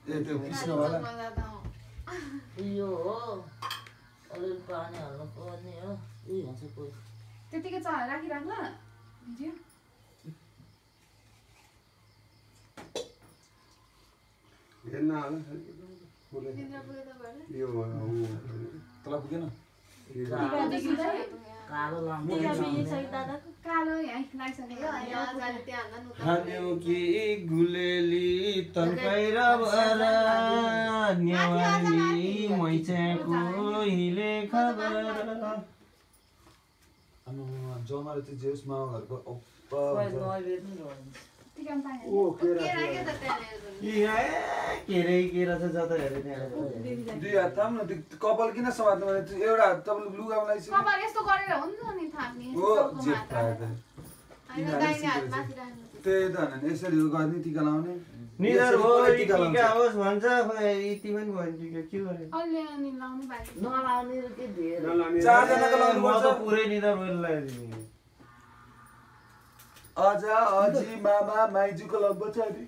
त्यो पिस्नवाला यो हो अलिअलि पानी हाल्नु पर्ने हो हुन्छ कोही त्यतिकै चलाएर राखिराख्न भिडियो हेर्न हाल्नु यो तल पुगेन कालो कालो यहाँ लागिसकेको हाल्यो कि गुलेली तन्काएर भएर न्यावाली मैचाको हिले खबर जमाले चाहिँ जेस मामा घरको केरा छ जता हेरे त्यहाँ दुई हात थाम न त्यो कपाल किन समात्नु भने एउटा हात तपाईँले लुगामा लगाइसक्यो कपाल यस्तो गरेर हुन्छ नि थाप्ने हो जेप खायो त्यही त होइन यसरी गर्ने टिका लाउने निदर हो टिका होस् भन्छ यति पनि भन्छ के गरे अलि अनि लाउनु बाहिर नलाउने के धेरै चारजनाको लाउनु म पर्छ त पुरै निदर भएर लगाइदिनु अजा अजी मामा माइजूको लम्बो छ नि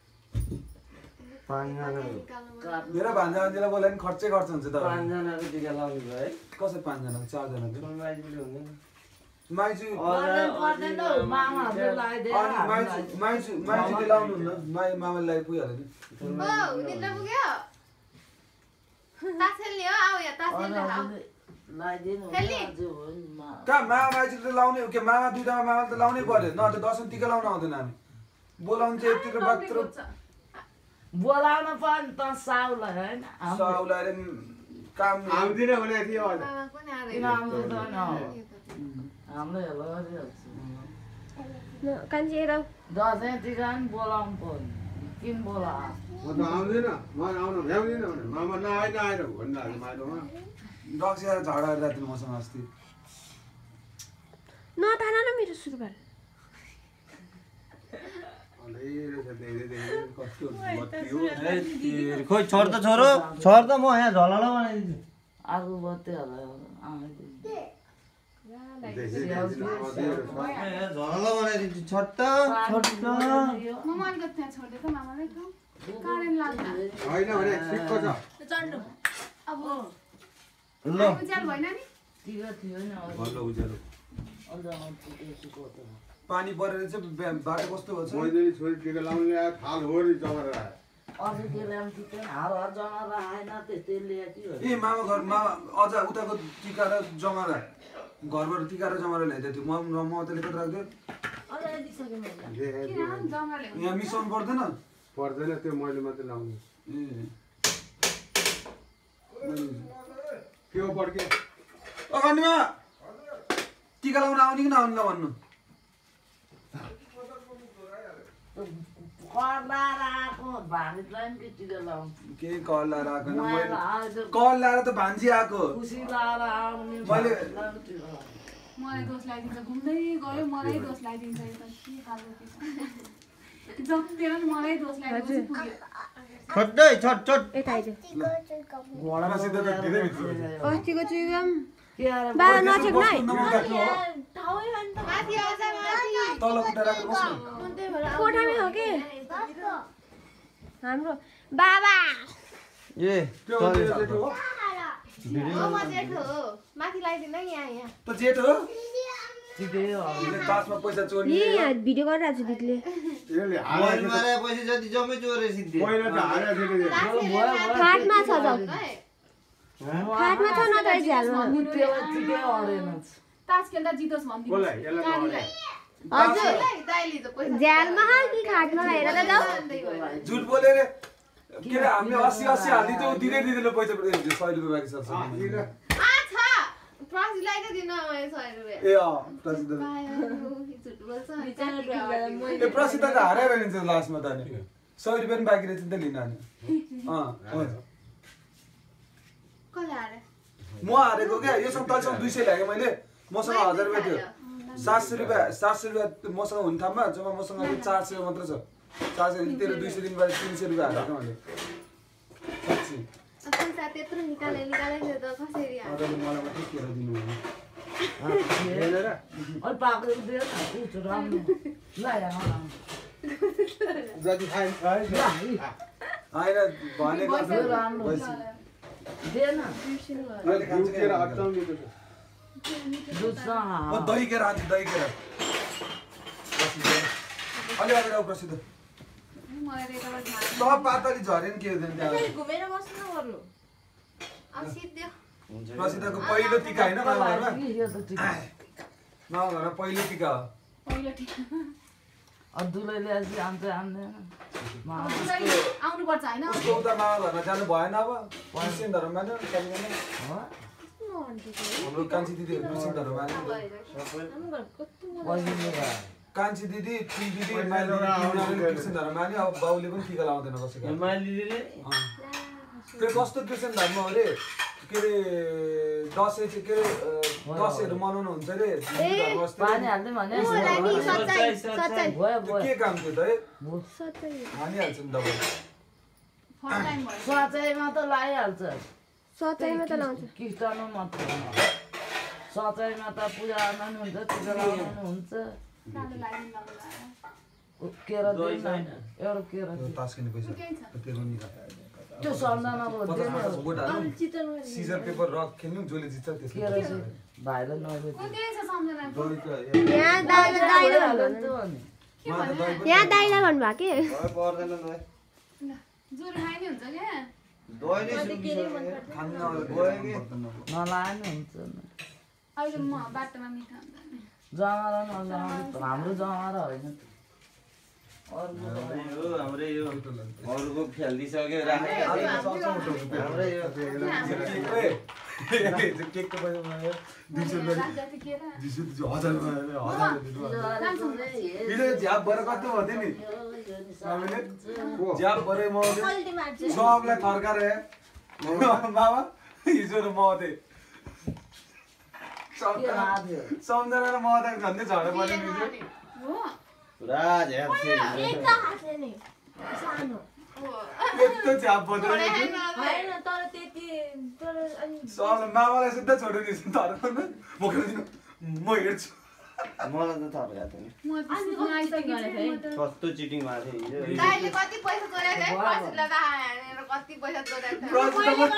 मेरो भान्जा भान्जीलाई बोलायो नि खर्चै खर्च हुन्छ त 5 जनाको टिका लाउनु भयो है कसरी 5 जनाको 4 जनाको माइजूले हुँदैन माइजू पर्दैन मामाहरूले लगाइदिएर अनि माइजूले लाउनु हुन्न मामाले लगाइ पुगिहाल्यो नि निद्रा पुग्यो तासेलले हो आऊ यहाँ तासेलले आऊ लगाइदिनु खेल्ने? कहाँ मामा माइजूले लाउने हो के मामा दुईटामा मामा त लाउनै पर्यो न त दसैँ टिका लाउन आउँदैन हामी बोलाउनु चाहिँ यतिको मात्र बोलाउन पर्ने त साउलाई होइन साउलाएर काम आउँदिन भने थियो मामा पनि आएर किन आउँदैन हाम्रो हेलो कान्छी हेर दसैँ टिका पनि बोलाउनु पर्ने किन बोला म त आउँदिन म आउन भ्याउँदिन भने मामा नआएर भन्नु माइलोमा रक्सी आएर झगडा गरिरहेको थियो मसँग अस्ति नतान न मेरो सुरुवाल खोइ छोड त छोरो छोड त म यहाँ झलल बनाइदिन्छु आगो बत्ती होला झलल बनाइदिन्छु छोड त मामा अलिकति त्यहाँ छोड्दै त मामालाई त कारेन्ट लाग्दा होइन भने ठिकको छ चण्डो अब ल उज्यालो भएन नि टिका थियो नि बल्ल उज्यालो अझ पानी परेर चाहिँ बाटो कस्तो भएछ मैले छोरी टिका लाउनु ल्याए थाल हो नि जमरा अझ के ल्याउनु टिका हार जमाएर आएन त्यस्तै ल्याए कि ए मामा घर मामा अझ उताको टिका र जमरा घरबाट टिका र जमरा ल्याइदिएको थियो म त्यसले कता राख्थ्यो किन जङ्गलले यहाँ मिसाउनु पर्दैन पर्दैन त्यो मैले मात्रै लाउनु के हो पड्के अगाडिमा टिका लाउन आउने कि नआउनु ल भन्नु कर्लाएर आएको भान्जीलाई पनि टिका लाउनु के कल लाएर आएको मैले कल लाएर त भान्जी आएको खुसी लाएर आउने मैले मलाई दोष लगाइदिन्छ घुम्दै गयो मलाई दोष लगाइदिन्छ यो त के खालको के छ जतिखेर नि मलाई दोष लगाइदिन्छ पुग्यो छोड्दै छोड छोड यता आइज घोडासित त धेरै भित्र अस्तिको चुइगम के अरे बाबा नछेक्नु है तल उठा राख्नु बस्नु कोठामै हो के हाम्रो बाबा ए त्यो जेठो हो माथि लगाइदिनु यहाँ त जेठो हो टिकै हो तासमा पैसा चोर्ने यहाँ भिडियो गरिरहेको छु दिदीले त्यसले हालेर मारे पैसा जति जम्मै चोरे सिद्धि पहिला त हालेर फाटमा छ जाउ फाटमा छ न त झ्यालमा त्यसलाई टिकै अरेन तास खेल्दा जितोस् बोलाइ भनिदिनु हजुर दाइले त पैसा झ्यालमा कि खाटमा हेर त जाऊ झुट बोलेर के रे हामीले 80 हालिदियो दिँदै दिँदैन पैसा 100 रुपैयाँ बाँकी छ प्रसिलाई त दिनु मैले 100 रुपैयाँ ए प्रसिद्ध झुट बोल्छ ए प्रसिद्ध त हारेर लिन्छ लास्टमा त अनि 100 रुपैयाँ पनि बाँकी रहेछ नि त लिन अनि कसले हारे म हारेको क्या यो सब तलसम्म 200 ल्याएँ मैले मसँग 1000 रुपैयाँ थियो 700 रुपैयाँ मसँग हुने ठाउँमा जम्मा मसँग 400 मात्र छ 400 तेरो 200 दिनबाट 300 रुपैयाँ हालेको मैले साच्चै पैसा त्यत्रो निकाले त कसरी हारे अरूले मलाई मात्रै केरा दिनु भयो अल पाएको दियो न उ राम्रो ल यहाँ जति खाइन्छ होइन भनेको दिएन अहिले खान्छ केरा अचाउने त दुधसँग म दही केरा हाल्छु दही केरा अलि अगाडि आऊ प्रसिद्ध मलाई रेखा त पातली झर्यो नि के हुँदैन त्यहाँ घुमेर बस्नु न गर्नु प्रसिद्धको पहिलो टिका होइन मामा घरमा यो त टिका मामा घरमा पहिलो टिका हो पहिलो ठिक दुलै ल्याएपछि आउँछ आउँदैन आउनुपर्छ होइन उसको उता मामा घरमा जानु भएन अब क्रिस्चियन धर्म मान्यो हाम्रो कान्छी दिदीहरू क्रिस्चियन धर्म मान्यो कान्छी दिदी टी दिदी माइली दिदी क्रिस्चियन धर्म मान्यो अब बाउले पनि टिका लाउँदैन कसैको त्यो कस्तो क्रिस्चियन धर्म हो अरे के अरे दसैँ चाहिँ के अरे दसैँहरू मनाउनु हुन्छ अरे पानी हाल्दै भने त्यो के काम थियो त है हानिहाल्छ नि तपाईँ फर्स्ट टाइम भयो सचाइमा त लगाइहाल्छ सचाइमा त लाउँछ ख्रिस्टानमा मात्र सचाइमा त पूजा गर्नु हुन्छ टिका लगाउनु हुन्छ सानो लाइन लगाएर केरा दिएन एउटा केरा तास्किने पैसा त्यो निकाल त्यो सम्झना सिजर पेपर रक खेल्नु जसले जित्छ केरा चाहिँ भाइलाई नदियो कुन चाहिँ छ सम्झना यहाँ दाइलाई भन्नुभयो कि जोरो खाइने हुन्छ क्या नलाने हुन्छ अहिले म बाटोमा मिठो हुन्छ जमारा नजाउँ हाम्रो जमारा होइन हाम्रै यो अरूको फ्यालिदिइसक्यो केकको पैसा माग्यो 200 रुपियाँ झ्याप भएर कति भन्थ्यो नि हामीले झ्याप भरे म सबलाई थर्काएर बाबा हिजो र म थिएँ सम्झनालाई म त झन्डै झडे पर्यो नि हो पुरा झ्याप यस्तो झ्याप भएर सबलाई मामालाई सिधा छोडेर दिन्छु थर्काउनु म खेल्दिनँ म हेर्छु मलाई त थर्का थिएन म त आइसक्यो कस्तो चिटिङ भएको थियो हिजो दाइले कति पैसा चोरेको है फसिला त हानेर कति पैसा चोरेको थियो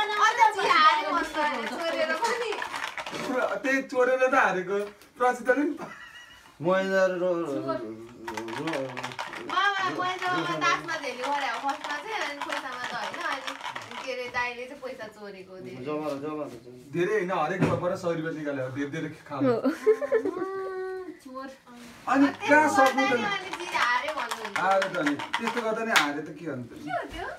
चोरेर पनि त्यही चोरेर त हारेको प्रसिद्धले नि मामा पैसामा दासमा झेली गरे हो फर्स्टमा चाहिँ अनि पैसामा त होइन अनि के अरे दाइले चाहिँ पैसा चोरेको धेरै होइन हरेक घरबाट 100 रुपियाँ निकाल्यो धेरै धेरै खानु चोर अनि कहाँ सक्नु त हारे भन्नुहुन्छ हारे त अनि त्यस्तो गर्दा नि हारे त के अन्त के हो त्यो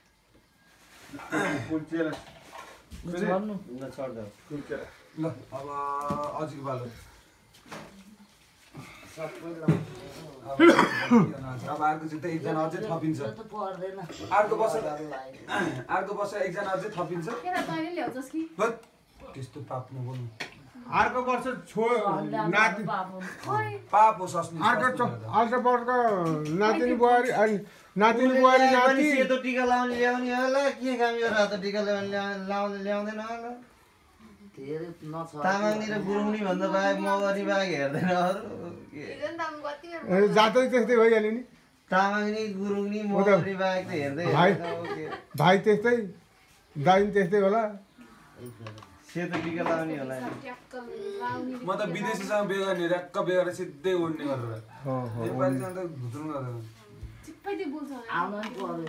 कुल्चेर छर्नु छोड्दा कुल्चेर ल अब अझिको पालो अब अर्को चाहिँ त एकजना अझै थपिन्छ पर्दैन अर्को वर्ष एकजना अझै थपिन्छ केरा तैँले ल्याउँछस् कि बट त्यस्तो पाप नबोल्नु अर्को वर्ष नाति पाप हो सस्नु अर्को वर्ष नातिनी बुहारी अनि नातिनी बुहारी नाति सेतो टिका लाउने ल्याउने होला के काम यो रातो टिका लाउने ल्याउँदैन होला धेरै नछ तामाङनी र गुरुङनी भन्दा बाहेक मगरी बाहेक हेर्दैन अरू हिजो नि त म कति जातै त्यस्तै भइहाल्यो नि तामाङनी गुरुङनी मगरी बाहेक त हेर्दै भाइ त्यस्तै दाइ त्यस्तै होला सेतो टिका लाउने होला म त विदेशीसँग बिहे गर्ने र्याक्क बिहे गरेर सिधै उड्ने गरेर नेपालीसँग त भुत्रुङ गर्दैन चिप्पै त्यो बोल्छ आउनु नि पर्यो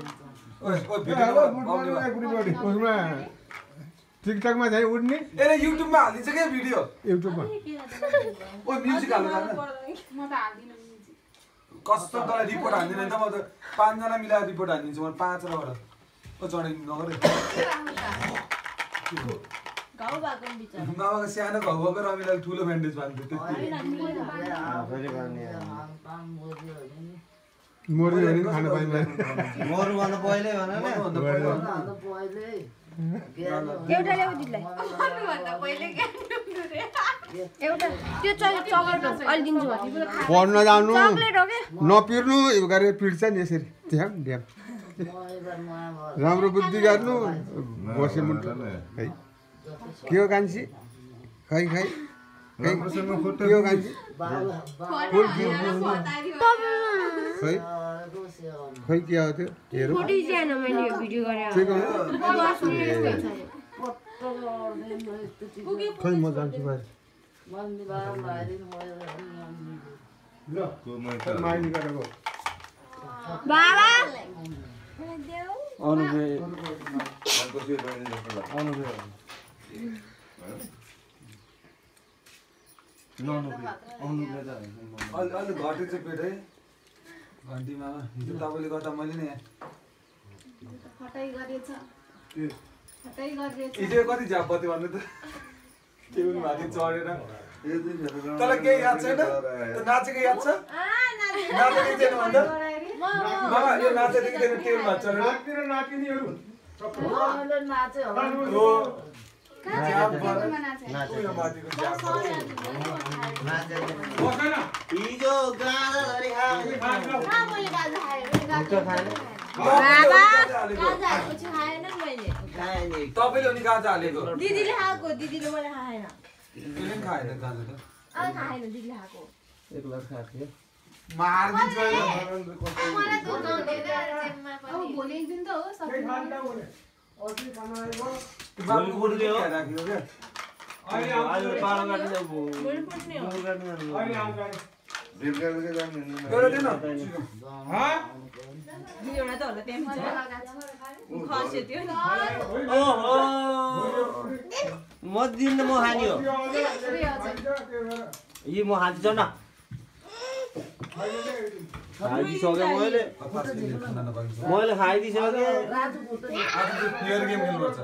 उसमा टिकटकमा चाहिँ उड्ने यसले युट्युबमा हालिदिन्छ क्या भिडियो युट्युबमा ओ म्युजिक हाल्नु जान्न म त हाल्दिनँ म्युजिक कस्तो तँलाई रिपोर्ट हान्दिनँ नि त म त 5 जना मिलाएर रिपोर्ट हानिदिन्छु म 5 वटाबाट ओ चढाइ नगरे मामाको सानो घाउ भएको रमिलाले ठुलो ब्यान्डेज बान्थ्यो त्यति मोरी भने पनि खान पाइँदैन मरुभन्दा पहिल्यै भन न एउटा ल्याऊ दिदीलाई भन्दा पहिले के एउटा त्यो चक्लेट अलि दिन्छु पढ्न जानु चक्लेट हो के नपिर्नु गरेर पिर्छ नि यसरी ध्यान ध्यान राम्रो बुद्धि गर्नु बसे मुन्टो है के हो कान्छी खै के हो कान्छी खै खै के हो त्यो हेरौँ फोटो च्यान मैले यो भिडियो गरेर खै म जान्छु बाहिर ल माइली गरेको बाबा अलि घटेछ पेटै घन्टीमा हिजो तपाईँले गर्दा मैले नि फटाइ गरेछ फटाइ गरेछ हिजो कति झ्याप बत्यो भन्नु त टेबल माथि चढेर तँलाई केही याद छैन त्यो नाचेको याद छ नाचेको थिएन भन्दा मामा यो नाचेको थिएन टेबल माथि चढेर नातिनीहरू हिजो गाँजा धरि तपाईँले अनि गाजा हालेको दिदीले खाएको दिदीले मैले खाएन त्यसले पनि खाएन गाजा त खाएन दिदीले खाएको एक लट खाएको थियो मारिदिन्छ मलाई दोकाउने जिममा अब पनि भोलि एक दिन त हो सबै राख्यो क्या गएर दिनु म दिन म खाने हो यी म खान्छु न खाइदिइसकेँ मैले खाइदिइसकेँ प्लेयर गेम खेल्नुपर्छ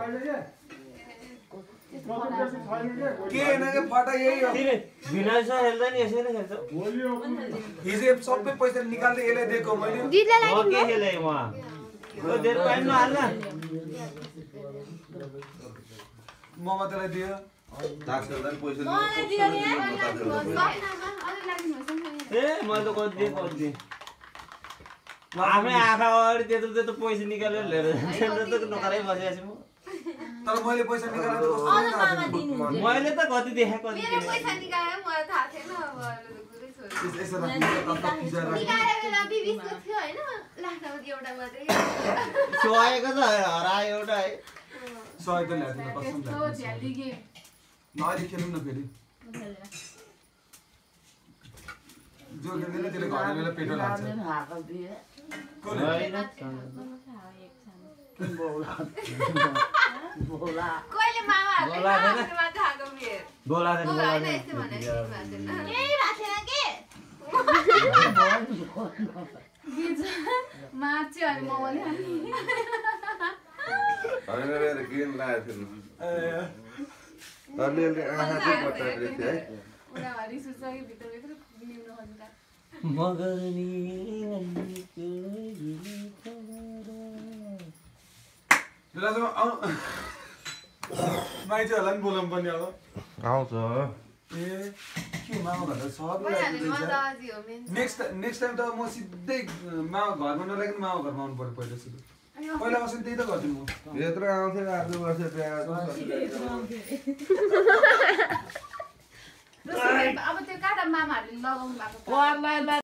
के होइन कि फटा यही हो भिनाइसँग खेल्दैन यसरी खेल्छ हिजो सबै पैसा निकाल्दै यसलाई दिएको मैले दिदीलाई म के खेलेँ उहाँ धेरै टाइम नहाल्न म मात्रै दियो ए मैले त कति कति आफ्नै आँखा अगाडि त्यत्रो पैसा निकालेर लिएर जान्छ नकारै बसिरहेको छु तर मैले पैसा निकालेर मैले त कति देखेँ कति मेरो पैसा निकालेर मलाई थाहा थिएन अब यसो राख्नु पिज्जा राख्नु निकालेर बेला बिबिसको थियो हैन लाखमा एउटा मात्रै सोएको त हरायो एउटा है सय त ल्याएको कसम त्यस्तो झ्याली गेम अहिले खेलौँ न फेरि जो खेल्दैन त्यसले घरमा बेला पेटो लाग्छ कहिले मामाहरुले मात्र आएको बियर बोला होइन यस्तो भने केही राखेन के मार्च्यो अनि ममले उनीहरू सुसके भित्रभित्र ल्याउन खोज्दा माइतीहरूलाई पनि बोलाउनु पर्ने अब आउँछ ए के मामा भन्दा सब नेक्स्ट टाइम त म सिधै मामा घरमा नलागिकन मामा घरमा आउनु पर्यो पहिला सुरु पहिला बस्नु त्यही त गर्थेँ म यत्रो आउँथ्यो आफ्नो वर्ष अब त्यो काँटा मामाहरूले लगाउनु भएको